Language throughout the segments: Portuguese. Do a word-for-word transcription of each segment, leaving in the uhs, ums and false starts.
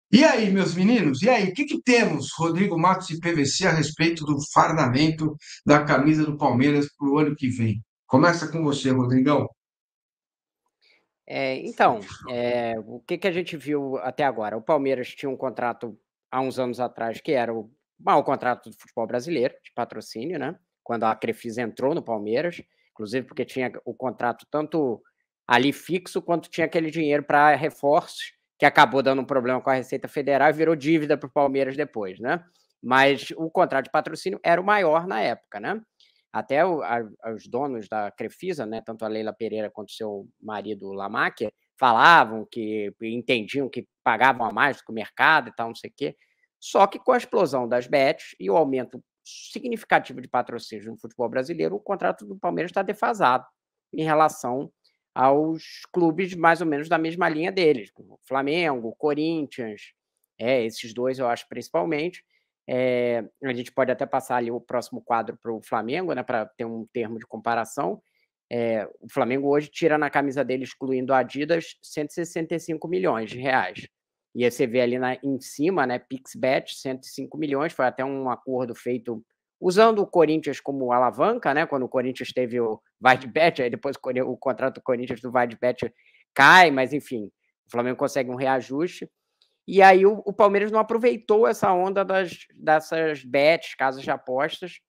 E aí, meus meninos? E aí, o que que temos, Rodrigo Matos e P V C, a respeito do fardamento da camisa do Palmeiras para o ano que vem? Começa com você, Rodrigão. É, então, é, o que que a gente viu até agora? O Palmeiras tinha um contrato há uns anos atrás que era o maior contrato do futebol brasileiro, de patrocínio, né? Quando a Crefisa entrou no Palmeiras, inclusive porque tinha o contrato tanto ali fixo quanto tinha aquele dinheiro para reforços, que acabou dando um problema com a Receita Federal e virou dívida para o Palmeiras depois, né? Mas o contrato de patrocínio era o maior na época, né? Até o, a, os donos da Crefisa, né, tanto a Leila Pereira quanto seu marido Lamáquia, falavam que entendiam que pagavam a mais do que o mercado e tal, não sei o quê. Só que com a explosão das bets e o aumento significativo de patrocínio no futebol brasileiro, o contrato do Palmeiras está defasado em relação aos clubes mais ou menos da mesma linha deles, como Flamengo, Corinthians, é, esses dois eu acho principalmente. É, a gente pode até passar ali o próximo quadro para o Flamengo, né, para ter um termo de comparação. É, o Flamengo hoje tira na camisa dele, excluindo a Adidas, cento e sessenta e cinco milhões de reais. E aí você vê ali na, em cima, né, PixBet, cento e cinco milhões, foi até um acordo feito usando o Corinthians como alavanca, né, quando o Corinthians teve o VaidBet, aí depois o, o contrato do Corinthians do VaidBet cai, mas enfim, o Flamengo consegue um reajuste. E aí o, o Palmeiras não aproveitou essa onda das, dessas bets, casas de apostas,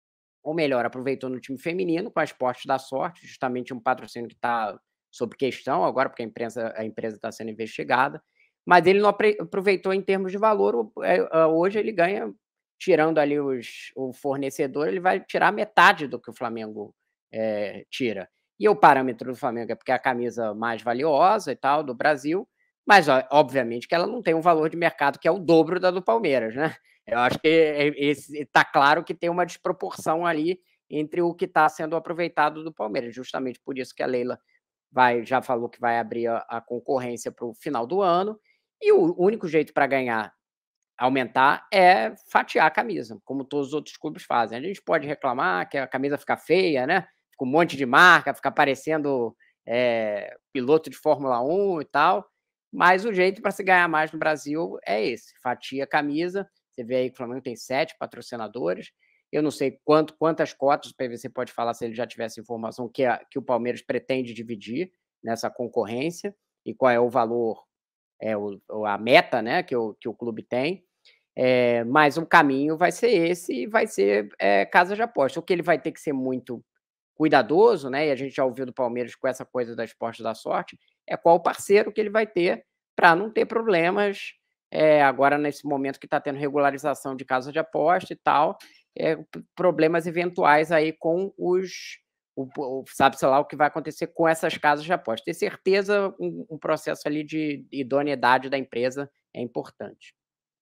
ou melhor, aproveitou no time feminino com a Esporte da Sorte, justamente um patrocínio que está sob questão agora, porque a empresa a empresa está sendo investigada, mas ele não aproveitou em termos de valor. Hoje ele ganha, tirando ali os, o fornecedor, ele vai tirar metade do que o Flamengo é, tira. E o parâmetro do Flamengo é porque é a camisa mais valiosa e tal do Brasil, mas obviamente que ela não tem um valor de mercado que é o dobro da do Palmeiras, né? Eu acho que está claro que tem uma desproporção ali entre o que está sendo aproveitado do Palmeiras, justamente por isso que a Leila vai, já falou que vai abrir a, a concorrência para o final do ano, e o único jeito para ganhar, aumentar, é fatiar a camisa, como todos os outros clubes fazem. A gente pode reclamar que a camisa fica feia, né? Fica um monte de marca, fica parecendo é, piloto de Fórmula um e tal, mas o jeito para se ganhar mais no Brasil é esse, fatia a camisa. Você vê aí que o Flamengo tem sete patrocinadores. Eu não sei quanto, quantas cotas, o P V C pode falar se ele já tivesse informação que, a, que o Palmeiras pretende dividir nessa concorrência e qual é o valor, é, o, a meta, né, que o, que o clube tem. É, mas o caminho vai ser esse e vai ser é, casa de aposta. O que ele vai ter que ser muito cuidadoso, né? E a gente já ouviu do Palmeiras com essa coisa da Esporte da Sorte, é qual parceiro que ele vai ter para não ter problemas é, agora nesse momento que está tendo regularização de casa de aposta e tal, é, problemas eventuais aí com os o, o, sabe-se lá o que vai acontecer com essas casas de aposta. Ter certeza, um, um processo ali de idoneidade da empresa é importante.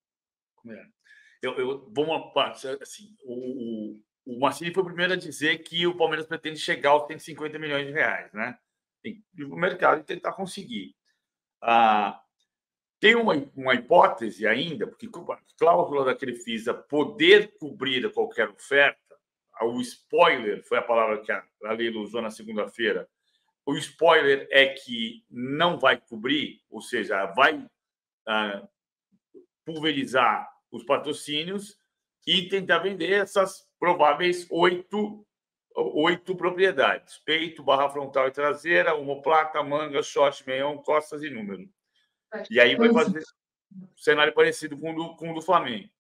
É. Eu, eu, vamos assim, o, o, o Mancini foi o primeiro a dizer que o Palmeiras pretende chegar aos cento e cinquenta milhões de reais, né? Tem o mercado e tentar conseguir. Ah, tem uma, uma hipótese ainda, porque a cláusula da Crefisa poder cobrir qualquer oferta, o spoiler foi a palavra que a, a Leila usou na segunda-feira. O spoiler é que não vai cobrir, ou seja, vai ah, pulverizar os patrocínios e tentar vender essas prováveis oito, oito propriedades: peito, barra frontal e traseira, omoplata, manga, short, meião, costas e número. E aí vai fazer um cenário parecido com o do, com o do Flamengo.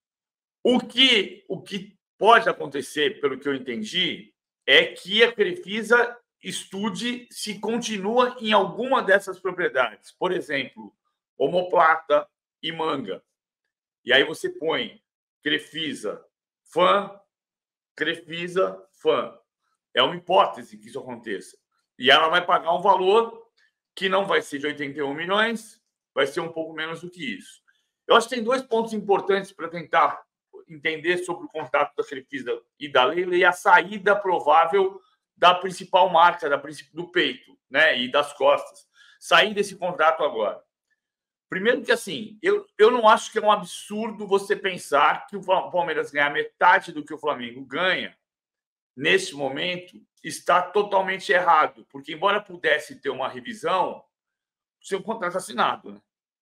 O que, o que pode acontecer, pelo que eu entendi, é que a Crefisa estude se continua em alguma dessas propriedades. Por exemplo, omoplata e manga. E aí você põe Crefisa, fã, Crefisa, fã. É uma hipótese que isso aconteça. E ela vai pagar um valor que não vai ser de oitenta e um milhões, vai ser um pouco menos do que isso. Eu acho que tem dois pontos importantes para tentar entender sobre o contrato da Crefisa e da Leila e a saída provável da principal marca, da, do peito, né, e das costas. Sair desse contrato agora. Primeiro que, assim, eu, eu não acho que é um absurdo você pensar que o Palmeiras ganhar metade do que o Flamengo ganha, neste momento, está totalmente errado. Porque, embora pudesse ter uma revisão, o seu contrato assinado, né?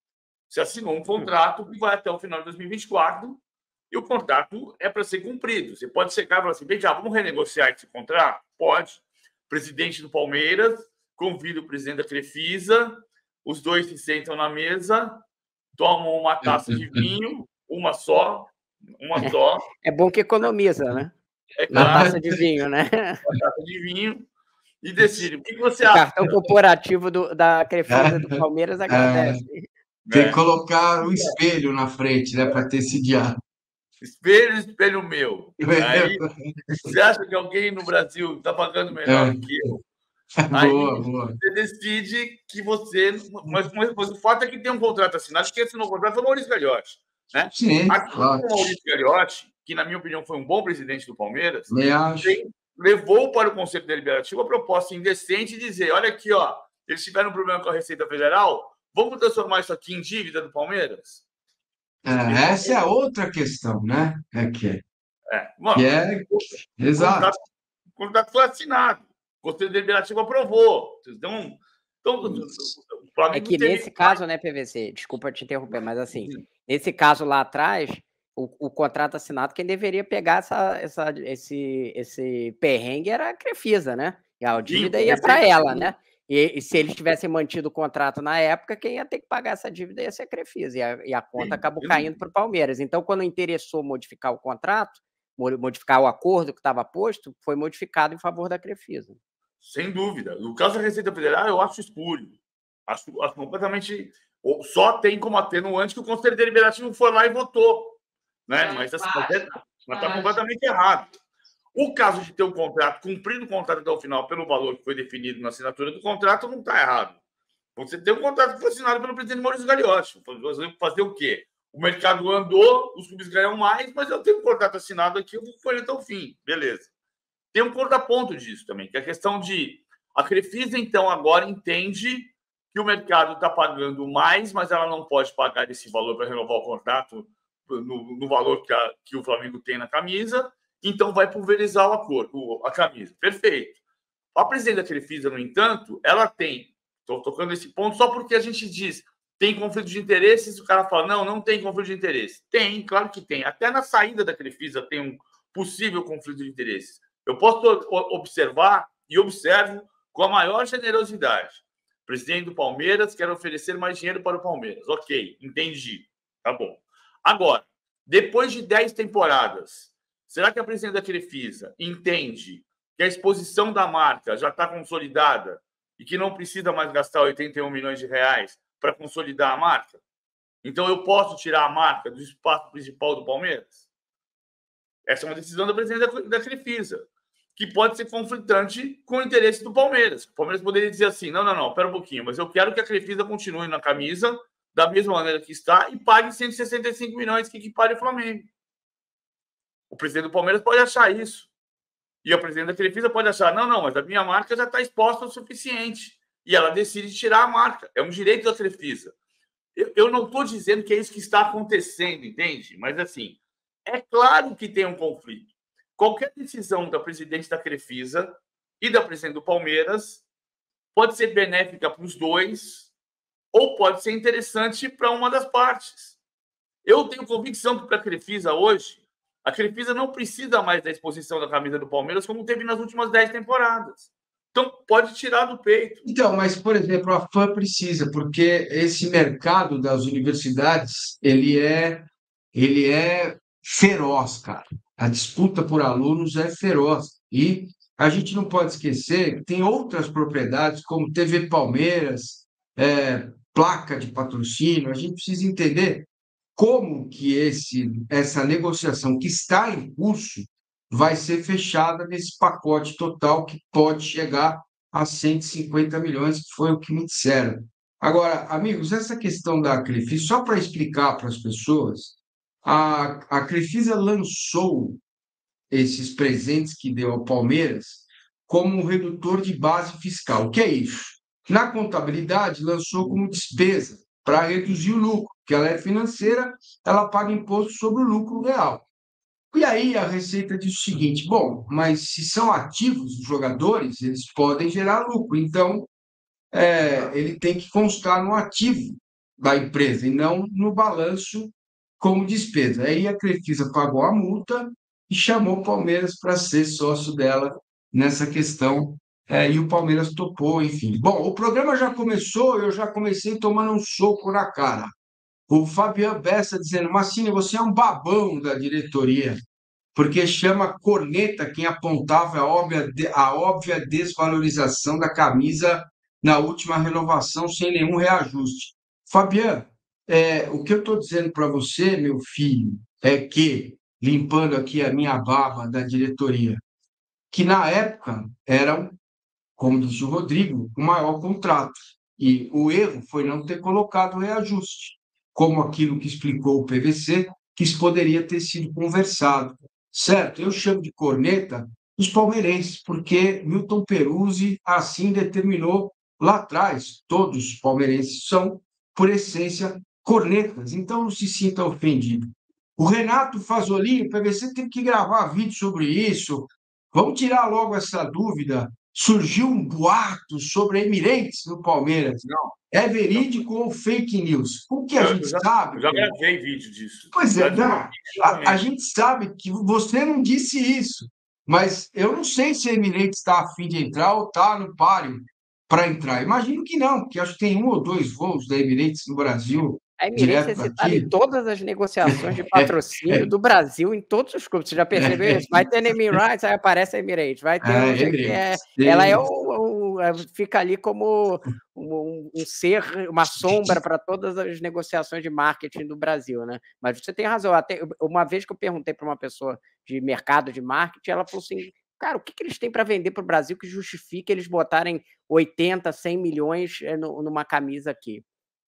Você assinou um contrato que vai até o final de dois mil e vinte e quatro e o contrato é para ser cumprido. Você pode chegar e falar assim, bem, já, vamos renegociar esse contrato? Pode. Presidente do Palmeiras convida o presidente da Crefisa, os dois se sentam na mesa, tomam uma taça de vinho, uma só, uma só. É bom que economiza, né? É Na claro, taça de vinho, né? uma taça de vinho e decide. O que você O acha? cartão corporativo do, da Crefisa do Palmeiras agradece. Tem É. que colocar o espelho na frente, né, para ter esse diálogo. Espelho, espelho meu. Aí, você acha que alguém no Brasil está pagando melhor É. do que eu? Boa, Aí boa. você decide que você. Mas, mas, mas o fato é que tem um contrato assinado. Quem assinou o contrato foi o Maurício Gagliotti. Né? Sim, Aqui, claro. o Maurício Gagliotti, que, na minha opinião, foi um bom presidente do Palmeiras, Me acho. tem- levou para o Conselho Deliberativo a proposta indecente de dizer: olha aqui, ó, eles tiveram um problema com a Receita Federal, vamos transformar isso aqui em dívida do Palmeiras? É, essa é a outra questão, né? É que, É, que mano, é o exato. contrato, o contrato foi assinado. O Conselho Deliberativo aprovou. Então, então o É Flamengo que teve- nesse caso, né, P V C, desculpa te interromper, mas assim, nesse caso lá atrás, o, o contrato assinado, quem deveria pegar essa, essa, esse, esse perrengue era a Crefisa, né? E a dívida Sim, ia para Receita- ela, né? E, e se eles tivessem mantido o contrato na época, quem ia ter que pagar essa dívida ia ser a Crefisa, e a, e a conta Sim, acabou sim. caindo para o Palmeiras. Então, quando interessou modificar o contrato, mo- modificar o acordo que estava posto, foi modificado em favor da Crefisa. Sem dúvida. No caso da Receita Federal, eu acho espúrio. Acho, acho completamente. ou Só tem como atenuante que o Conselho Deliberativo foi lá e votou. Né? Mas assim, está completamente errado. O caso de ter um contrato, cumprir o contrato até o final pelo valor que foi definido na assinatura do contrato, não está errado. Você tem um contrato que foi assinado pelo presidente Maurício Gagliotti. Fazer, fazer o quê? O mercado andou, os clubes ganham mais, mas eu tenho um contrato assinado aqui, eu vou com ele até o fim. Beleza. Tem um contraponto disso também, que é a questão de a Crefisa, então, agora entende que o mercado está pagando mais, mas ela não pode pagar esse valor para renovar o contrato no, no valor que, a, que o Flamengo tem na camisa, então vai pulverizar o acordo, a camisa. Perfeito. A presidente da Crefisa, no entanto, ela tem, estou tocando esse ponto só porque a gente diz tem conflito de interesses, o cara fala, não, não tem conflito de interesse. Tem, claro que tem. Até na saída da Crefisa tem um possível conflito de interesses. Eu posso observar e observo com a maior generosidade. O presidente do Palmeiras quer oferecer mais dinheiro para o Palmeiras. Ok, entendi. Tá bom. Agora, depois de dez temporadas, será que a presidente da Crefisa entende que a exposição da marca já está consolidada e que não precisa mais gastar oitenta e um milhões de reais para consolidar a marca? Então, eu posso tirar a marca do espaço principal do Palmeiras? Essa é uma decisão da presidente da Crefisa, que pode ser conflitante com o interesse do Palmeiras. O Palmeiras poderia dizer assim, não, não, não, espera um pouquinho, mas eu quero que a Crefisa continue na camisa da mesma maneira que está e pague cento e sessenta e cinco milhões que equipare o Flamengo. O presidente do Palmeiras pode achar isso. E a presidente da Crefisa pode achar, não, não, mas a minha marca já está exposta o suficiente. E ela decide tirar a marca. É um direito da Crefisa. Eu, eu não estou dizendo que é isso que está acontecendo, entende? Mas, assim, é claro que tem um conflito. Qualquer decisão da presidente da Crefisa e da presidente do Palmeiras pode ser benéfica para os dois ou pode ser interessante para uma das partes. Eu tenho convicção que para a Crefisa hoje, a Crefisa não precisa mais da exposição da camisa do Palmeiras como teve nas últimas dez temporadas. Então, pode tirar do peito. Então, mas, por exemplo, a F A M precisa, porque esse mercado das universidades, ele é, ele é feroz, cara. A disputa por alunos é feroz. E a gente não pode esquecer que tem outras propriedades, como T V Palmeiras, é, placa de patrocínio. A gente precisa entender como que esse, essa negociação que está em curso vai ser fechada nesse pacote total que pode chegar a cento e cinquenta milhões, que foi o que me disseram. Agora, amigos, essa questão da Crefisa, só para explicar para as pessoas, a, a Crefisa lançou esses presentes que deu ao Palmeiras como um redutor de base fiscal. O que é isso? Na contabilidade, lançou como despesa para reduzir o lucro, que ela é financeira, ela paga imposto sobre o lucro real. E aí a Receita diz o seguinte: bom, mas se são ativos os jogadores, eles podem gerar lucro, então é, ele tem que constar no ativo da empresa e não no balanço como despesa. Aí a Crefisa pagou a multa e chamou o Palmeiras para ser sócio dela nessa questão, é, e o Palmeiras topou, enfim. Bom, o programa já começou, eu já comecei tomando um soco na cara. O Fabiano Bessa dizendo, Massini, você é um babão da diretoria, porque chama corneta quem apontava a óbvia, a óbvia desvalorização da camisa na última renovação sem nenhum reajuste. Fabiano, é, o que eu estou dizendo para você, meu filho, é que, limpando aqui a minha baba da diretoria, que na época eram, como disse o Rodrigo, o maior contrato. E o erro foi não ter colocado o reajuste, como aquilo que explicou o P V C, que isso poderia ter sido conversado. Certo? Eu chamo de corneta os palmeirenses, porque Milton Peruzzi assim determinou lá atrás. Todos os palmeirenses são, por essência, cornetas. Então não se sinta ofendido. O Renato Fazolin, o P V C tem que gravar vídeo sobre isso. Vamos tirar logo essa dúvida. Surgiu um boato sobre a Emirates no Palmeiras. Não, É verídico ou fake news? O que a eu, gente eu já, sabe. eu já gravei vídeo disso. Pois é, Já não, a, a gente sabe que você não disse isso, mas eu não sei se a Emirates está a fim de entrar ou está no páreo para entrar. Imagino que não, porque acho que tem um ou dois voos da Emirates no Brasil, A Emirates direto é citada em daqui. todas as negociações de patrocínio do Brasil, em todos os clubes. Você já percebeu isso? Vai ter naming rights, aí aparece a Emirates. Vai ter, É, não sei o que. É, Emirates. ela é o, o- é, fica ali como um, um ser, uma sombra para todas as negociações de marketing do Brasil, né? Mas você tem razão. Até uma vez que eu perguntei para uma pessoa de mercado de marketing, ela falou assim: cara, o que, que eles têm para vender para o Brasil que justifique eles botarem oitenta, cem milhões é, no- numa camisa aqui?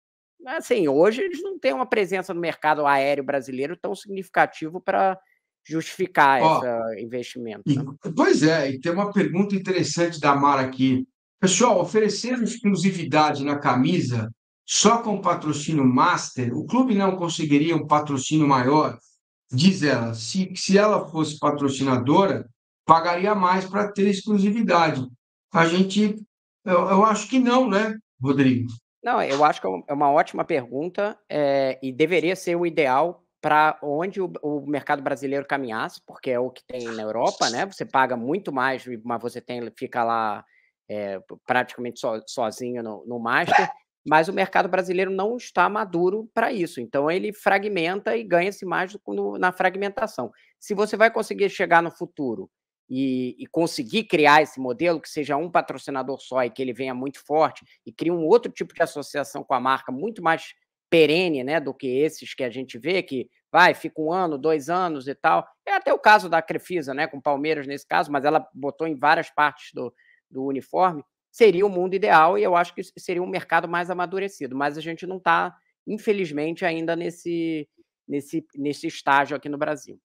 Assim, hoje eles não têm uma presença no mercado aéreo brasileiro tão significativo para justificar Ó, esse investimento, e, né? pois é, e tem uma pergunta interessante da Mara aqui. Pessoal, oferecer exclusividade na camisa só com patrocínio master, o clube não conseguiria um patrocínio maior? Diz ela, se, se ela fosse patrocinadora, pagaria mais para ter exclusividade. A gente, eu, eu acho que não, né, Rodrigo? Não, eu acho que é um- é uma ótima pergunta, eh, e deveria ser o ideal para onde o o mercado brasileiro caminhasse, porque é o que tem na Europa, né, você paga muito mais, mas você tem fica lá, eh, praticamente so sozinho no no master, mas o mercado brasileiro não está maduro para isso, então ele fragmenta e ganha-se mais no na fragmentação. Se você vai conseguir chegar no futuro e e conseguir criar esse modelo, que seja um patrocinador só e que ele venha muito forte, e cria um outro tipo de associação com a marca muito mais perene, né, do que esses que a gente vê, que vai, fica um ano, dois anos e tal. É até o caso da Crefisa, né, com o Palmeiras nesse caso, mas ela botou em várias partes do, do uniforme. Seria o mundo ideal e eu acho que seria um mercado mais amadurecido, mas a gente não está, infelizmente, ainda nesse, nesse, nesse estágio aqui no Brasil.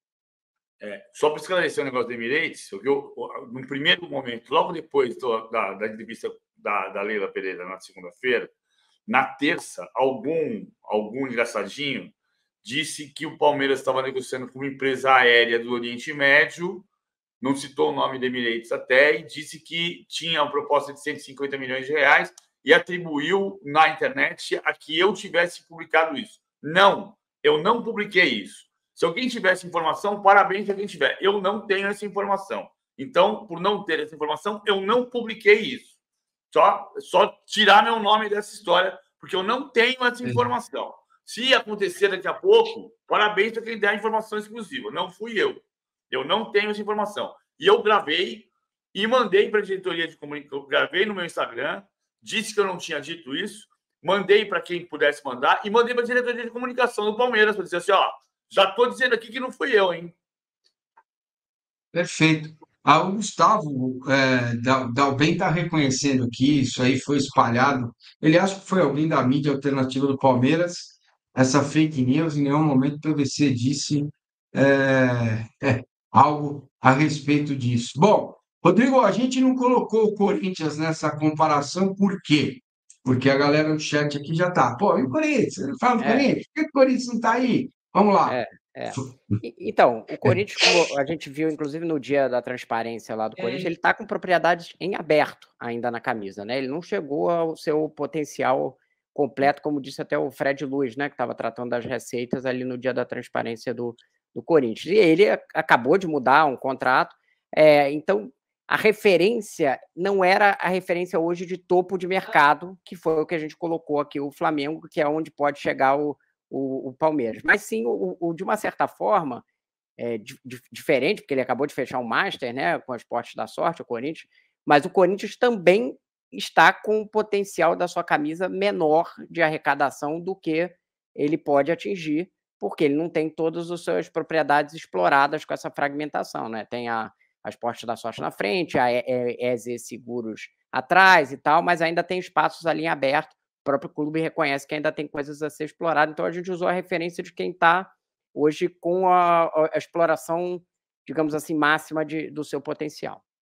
É, só para esclarecer o negócio do Emirates, eu, eu, no primeiro momento, logo depois do, da, da entrevista da, da Leila Pereira na segunda-feira, na terça, algum, algum engraçadinho disse que o Palmeiras estava negociando com uma empresa aérea do Oriente Médio, não citou o nome do Emirates até, e disse que tinha uma proposta de cento e cinquenta milhões de reais e atribuiu na internet a que eu tivesse publicado isso. Não, eu não publiquei isso. Se alguém tivesse informação, parabéns a quem tiver. Eu não tenho essa informação. Então, por não ter essa informação, eu não publiquei isso. Só, só tirar meu nome dessa história, porque eu não tenho essa informação. Se acontecer daqui a pouco, parabéns para quem der a informação exclusiva. Não fui eu. Eu não tenho essa informação. E eu gravei e mandei para a diretoria de comunicação. Gravei no meu Instagram, disse que eu não tinha dito isso, mandei para quem pudesse mandar e mandei para a diretoria de comunicação do Palmeiras para dizer assim, ó, já estou dizendo aqui que não fui eu, hein? Perfeito. Ah, o Gustavo é, Dal- Dalben está reconhecendo que isso aí foi espalhado. Ele acha que foi alguém da mídia alternativa do Palmeiras. Essa fake news, em nenhum momento o P V C disse é, é, algo a respeito disso. Bom, Rodrigo, a gente não colocou o Corinthians nessa comparação, por quê? Porque a galera no chat aqui já está. Pô, e o Corinthians? Ele fala do É, Corinthians? Por que o Corinthians não está aí? Vamos lá. é, é. E- Então, o Corinthians, como a gente viu, inclusive no dia da transparência lá do Corinthians, ele está com propriedades em aberto ainda na camisa, né? Ele não chegou ao seu potencial completo, como disse até o Fred Luz, né, que estava tratando das receitas ali no dia da transparência do, do Corinthians. E ele acabou de mudar um contrato, é, então a referência não era a referência hoje de topo de mercado, que foi o que a gente colocou aqui, o Flamengo, que é onde pode chegar o, o, o Palmeiras. Mas sim, o, o, de uma certa forma, é, di, diferente, porque ele acabou de fechar um Master, né, com as Esportes da Sorte, o Corinthians, mas o Corinthians também está com o potencial da sua camisa menor de arrecadação do que ele pode atingir, porque ele não tem todas as suas propriedades exploradas com essa fragmentação, né? Tem a, a Esportes da Sorte na frente, a E Z Seguros atrás e tal, mas ainda tem espaços ali em aberto. O próprio clube reconhece que ainda tem coisas a ser exploradas, então a gente usou a referência de quem está hoje com a, a exploração, digamos assim, máxima de, do seu potencial.